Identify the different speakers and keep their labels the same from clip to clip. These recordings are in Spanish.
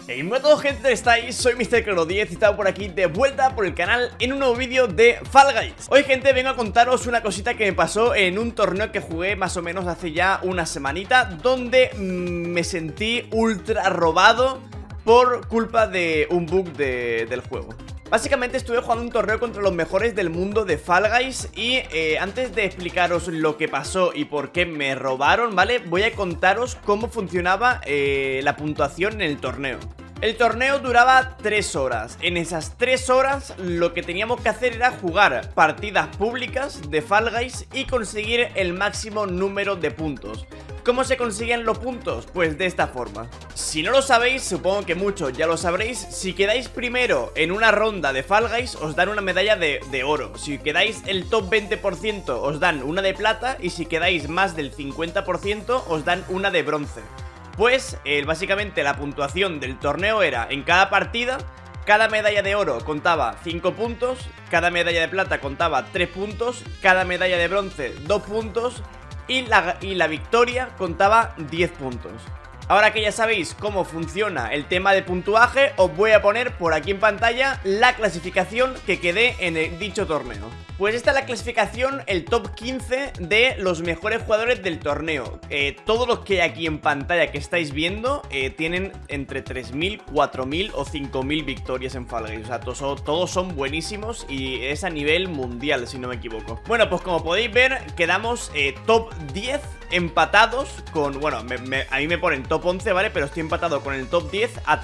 Speaker 1: Hey, muy a todos, gente, ¿dónde estáis? Soy MrClaro10 y estamos por aquí de vuelta por el canal en un nuevo vídeo de Fall Guys. Hoy, gente, vengo a contaros una cosita que me pasó en un torneo que jugué más o menos hace ya una semanita, donde me sentí ultra robado por culpa de un bug del juego. Básicamente estuve jugando un torneo contra los mejores del mundo de Fall Guys y antes de explicaros lo que pasó y por qué me robaron, ¿vale? Voy a contaros cómo funcionaba la puntuación en el torneo. El torneo duraba 3 horas. En esas 3 horas lo que teníamos que hacer era jugar partidas públicas de Fall Guys y conseguir el máximo número de puntos. ¿Cómo se consiguen los puntos? Pues de esta forma. Si no lo sabéis, supongo que muchos ya lo sabréis. Si quedáis primero en una ronda de Fall Guys, os dan una medalla de oro. Si quedáis el top 20%, os dan una de plata. Y si quedáis más del 50%, os dan una de bronce. Pues básicamente la puntuación del torneo era: en cada partida, cada medalla de oro contaba 5 puntos, cada medalla de plata contaba 3 puntos, cada medalla de bronce 2 puntos y la victoria contaba 10 puntos. Ahora que ya sabéis cómo funciona el tema de puntuaje, os voy a poner por aquí en pantalla la clasificación que quedé en dicho torneo. Pues esta es la clasificación, el top 15 de los mejores jugadores del torneo. Todos los que hay aquí en pantalla que estáis viendo tienen entre 3.000, 4.000 o 5.000 victorias en Fall Guys. O sea, todos son buenísimos y es a nivel mundial, si no me equivoco. Bueno, pues como podéis ver, quedamos top 10 empatados con... Bueno, a mí me ponen top 11, ¿vale? Pero estoy empatado con el top 10 a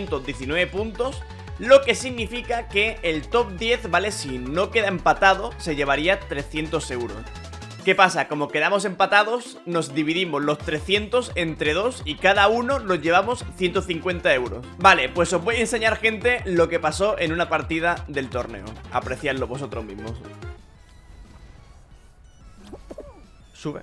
Speaker 1: 319 puntos. Lo que significa que el top 10, ¿vale? Si no queda empatado, se llevaría 300 euros. ¿Qué pasa? Como quedamos empatados, nos dividimos los 300 entre dos y cada uno nos llevamos 150 euros. Vale, pues os voy a enseñar, gente, lo que pasó en una partida del torneo. Apreciadlo vosotros mismos. Sube.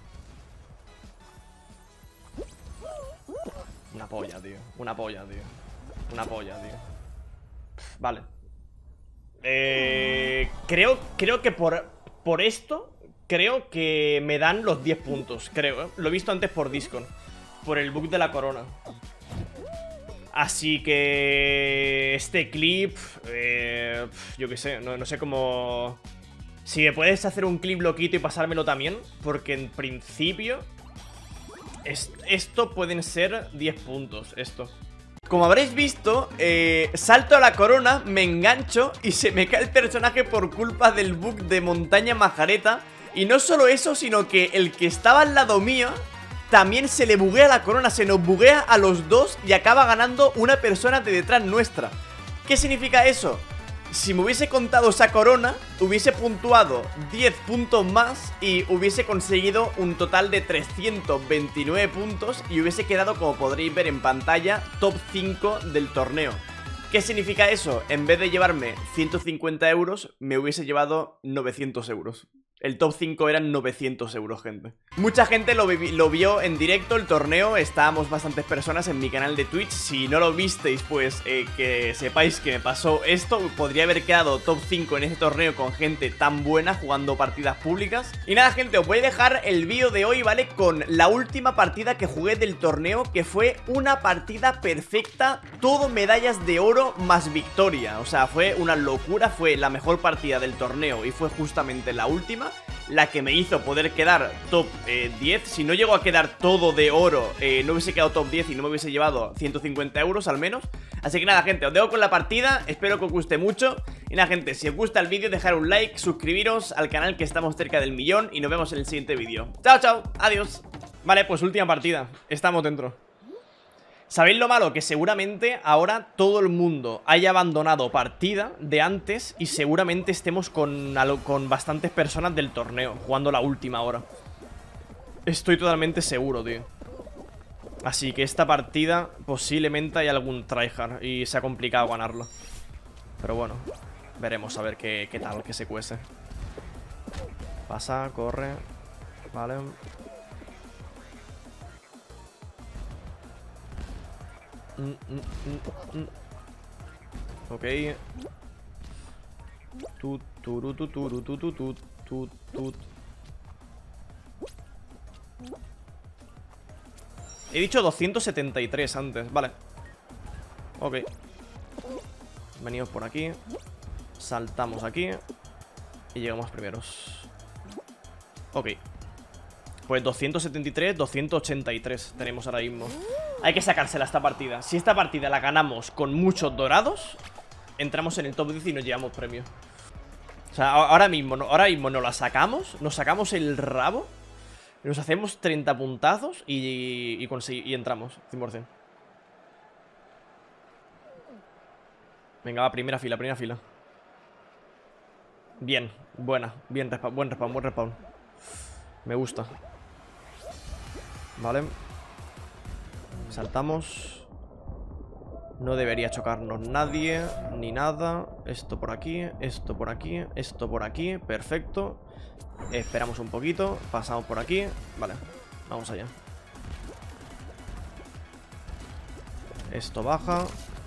Speaker 1: Una polla, tío. Una polla, tío. Una polla, tío. Vale. Creo que por esto, creo que me dan los 10 puntos. Creo, Lo he visto antes por Discord, por el bug de la corona. Así que este clip, yo qué sé, no sé cómo... Si me puedes hacer un clip loquito y pasármelo también, porque en principio esto pueden ser 10 puntos, esto. Como habréis visto, salto a la corona, me engancho y se me cae el personaje por culpa del bug de montaña majareta. Y no solo eso, sino que el que estaba al lado mío también se le buguea la corona, se nos buguea a los dos y acaba ganando una persona de detrás nuestra. ¿Qué significa eso? Si me hubiese contado esa corona, hubiese puntuado 10 puntos más y hubiese conseguido un total de 329 puntos y hubiese quedado, como podréis ver en pantalla, top 5 del torneo. ¿Qué significa eso? En vez de llevarme 150 euros, me hubiese llevado 900 euros. El top 5 eran 900 euros, gente. Mucha gente lo vio en directo, el torneo. Estábamos bastantes personas en mi canal de Twitch. Si no lo visteis, pues que sepáis que me pasó esto. Podría haber quedado top 5 en ese torneo con gente tan buena jugando partidas públicas. Y nada, gente, os voy a dejar el vídeo de hoy, ¿vale? Con la última partida que jugué del torneo, que fue una partida perfecta. Todo medallas de oro más victoria. O sea, fue una locura. Fue la mejor partida del torneo y fue justamente la última, la que me hizo poder quedar top 10. Si no llego a quedar todo de oro, no hubiese quedado top 10 y no me hubiese llevado 150 euros al menos. Así que nada, gente, os dejo con la partida. Espero que os guste mucho. Y nada, gente, si os gusta el vídeo, dejar un like, suscribiros al canal, que estamos cerca del 1.000.000. Y nos vemos en el siguiente vídeo. Chao, chao, adiós. Vale, pues última partida, estamos dentro. ¿Sabéis lo malo? Que seguramente ahora todo el mundo haya abandonado partida de antes y seguramente estemos con bastantes personas del torneo jugando la última hora. Estoy totalmente seguro, tío. Así que esta partida posiblemente hay algún tryhard y se ha complicado ganarlo. Pero bueno, veremos a ver qué tal, que se cuece. Pasa, corre. Vale. Ok. He dicho 273 antes, vale. Ok. Venimos por aquí. Saltamos aquí. Y llegamos primeros. Ok. Pues 273, 283 tenemos ahora mismo. Hay que sacársela esta partida. Si esta partida la ganamos con muchos dorados, entramos en el top 10 y nos llevamos premio. O sea, ahora mismo nos la sacamos. Nos sacamos el rabo. Nos hacemos 30 puntazos y entramos 100%. Venga, va, primera fila, primera fila. Bien, buena, bien respawn, buen respawn. Me gusta. Vale. Saltamos. No debería chocarnos nadie, ni nada. Esto por aquí, esto por aquí, esto por aquí. Perfecto. Esperamos un poquito, pasamos por aquí. Vale, vamos allá. Esto baja.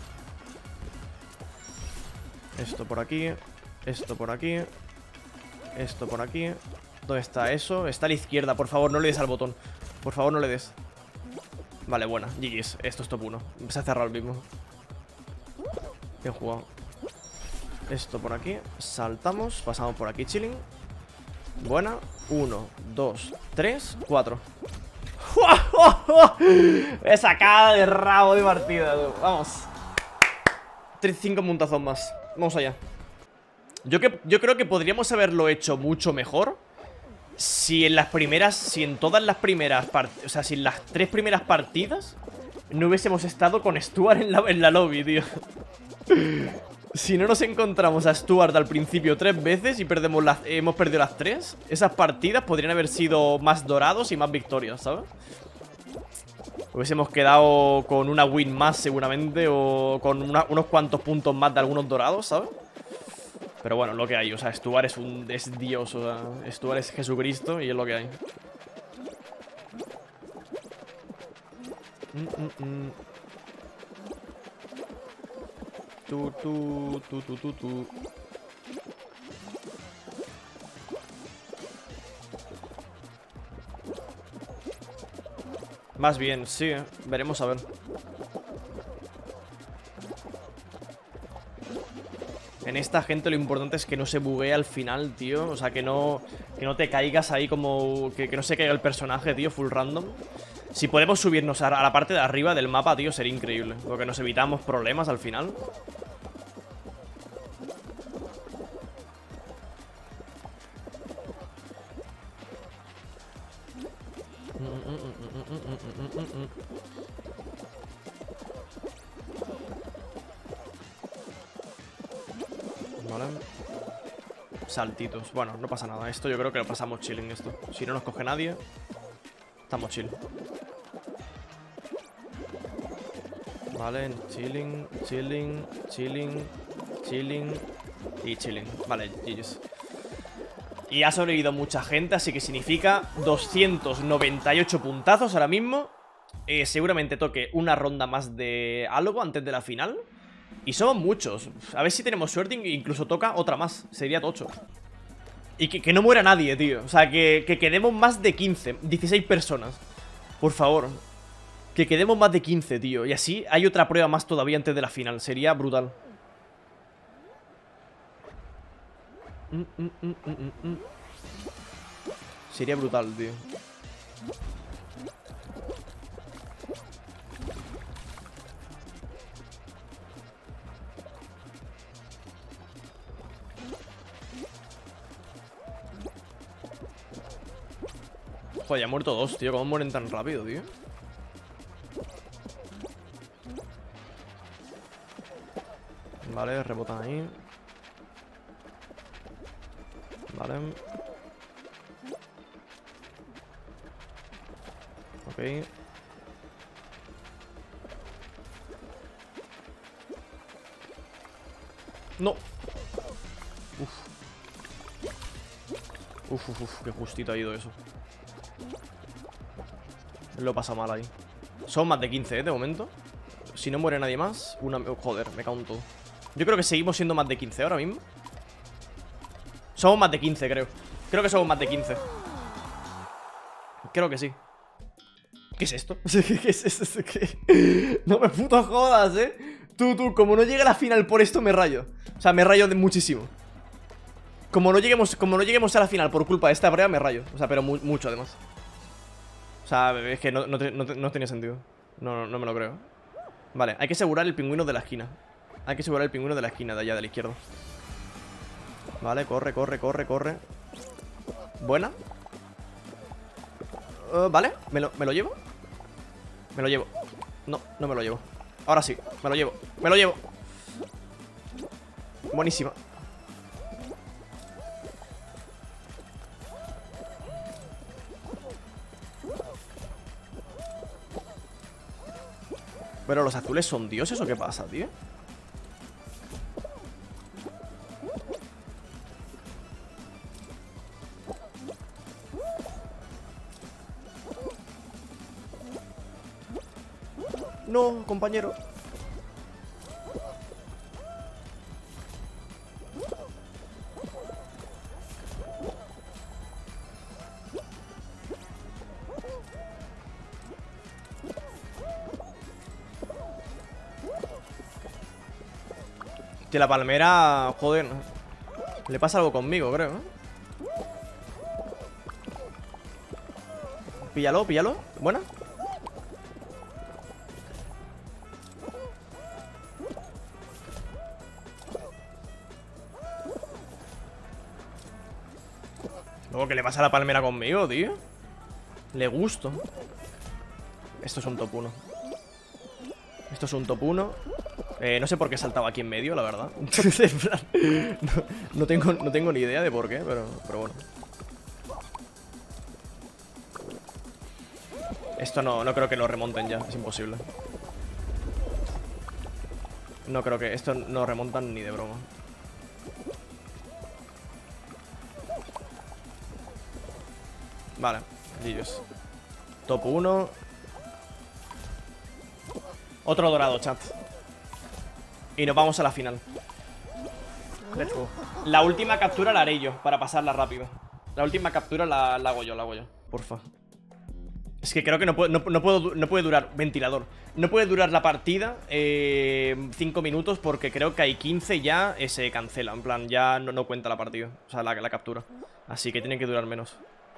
Speaker 1: Esto por aquí. Esto por aquí. Esto por aquí. ¿Dónde está eso? Está a la izquierda, por favor, no le des al botón. Por favor, no le des. Vale, buena, GG's, esto es top 1. Se ha cerrado el mismo. Bien jugado. Esto por aquí, saltamos. Pasamos por aquí, chilling. Buena, 1, 2, 3, 4. Esa cara de rabo de partida, tú. Vamos. 5 puntazos más. Vamos allá. Yo creo que podríamos haberlo hecho mucho mejor si en las primeras, si en todas las primeras partidas, o sea, si en las 3 primeras partidas no hubiésemos estado con Stuart en la lobby, tío. Si no nos encontramos a Stuart al principio 3 veces y hemos perdido las 3, esas partidas podrían haber sido más dorados y más victorias, ¿sabes? Hubiésemos quedado con una win más seguramente, o con unos cuantos puntos más de algunos dorados, ¿sabes? Pero bueno, lo que hay, o sea, Stuart es Dios, o sea, Stuart es Jesucristo y es lo que hay. Tu. Más bien, sí, veremos a ver. En esta gente lo importante es que no se buguee al final, tío. O sea, que no te caigas ahí como... Que no se caiga el personaje, tío, full random. Si podemos subirnos a la parte de arriba del mapa, tío, sería increíble. Porque nos evitamos problemas al final. Vale. Saltitos. Bueno, no pasa nada. Esto yo creo que lo pasamos chilling esto. Si no nos coge nadie, estamos chill. Vale, chilling, chilling, chilling, chilling y chilling. Vale, GG's. Y ha sobrevivido mucha gente, así que significa 298 puntazos ahora mismo. Seguramente toque una ronda más de algo antes de la final. Y somos muchos. A ver si tenemos suerte, incluso toca otra más. Sería tocho. Y que no muera nadie, tío. O sea, que quedemos más de 15, 16 personas. Por favor. Que quedemos más de 15, tío. Y así hay otra prueba más todavía antes de la final. Sería brutal. Sería brutal, tío. Joder, ya han muerto 2, tío. ¿Cómo mueren tan rápido, tío? Vale, rebotan ahí. Vale. Ok. No. Uf, qué justito ha ido eso. Lo he pasado mal ahí. Son más de 15, de momento. Si no muere nadie más, joder, me cago en todo. Yo creo que seguimos siendo más de 15 ahora mismo. Somos más de 15, creo. Creo que somos más de 15. Creo que sí. ¿Qué es esto? ¿Qué es esto? ¿Qué? No me puto jodas, Tú, como no llegue a la final por esto me rayo. O sea, me rayo de muchísimo. Como no lleguemos a la final por culpa de esta brea, me rayo. O sea, pero mucho además. O sea, es que no tenía sentido. No me lo creo. Vale, hay que asegurar el pingüino de la esquina. Hay que asegurar el pingüino de la esquina de allá, de la izquierda. Vale, corre. Buena. Vale, ¿me lo llevo? Me lo llevo. No me lo llevo. Ahora sí, me lo llevo. Buenísima. ¿Pero los azules son dioses o qué pasa, tío? No, compañero. Que la palmera, joder, le pasa algo conmigo, creo, ¿eh? Píllalo. Buena. Luego, ¿qué le pasa a la palmera conmigo, tío? Le gusto. Esto es un top 1. No sé por qué he saltado aquí en medio, la verdad. no tengo ni idea de por qué, pero bueno. Esto no creo que lo remonten ya, es imposible. No creo que esto no remontan ni de broma. Vale, GG's. Top 1. Otro dorado, chat. Y nos vamos a la final. Let's go. La última captura la haré yo, para pasarla rápido. La última captura la hago yo, porfa. Es que creo que no puede durar. Ventilador. No puede durar la partida 5 minutos porque creo que hay 15 ya se cancela. En plan, ya no cuenta la partida. O sea, la captura. Así que tiene que durar menos.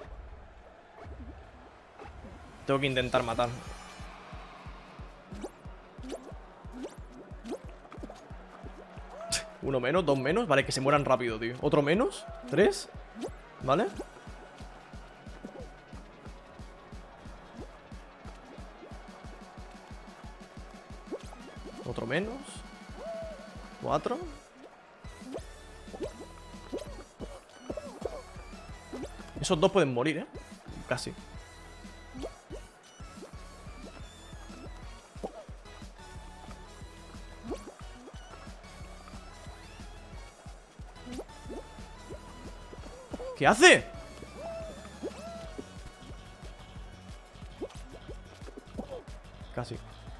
Speaker 1: Tengo que intentar matar. Uno menos, dos menos. Vale, que se mueran rápido, tío. Otro menos, 3. Vale. Otro menos. 4. Esos dos pueden morir, ¿eh? Casi. ¿Qué hace? Casi.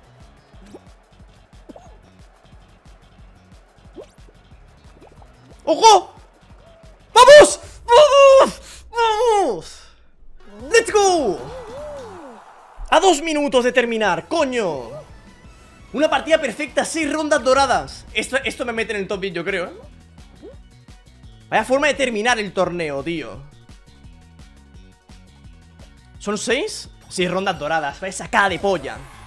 Speaker 1: ¡Ojo! ¡Vamos! ¡Vamos! ¡Let's go! A 2 minutos de terminar, coño. Una partida perfecta, 6 rondas doradas. Esto me mete en el top 10, yo creo, ¿eh? Vaya forma de terminar el torneo, tío. ¿Son 6? 6 rondas doradas, vaya sacada de polla.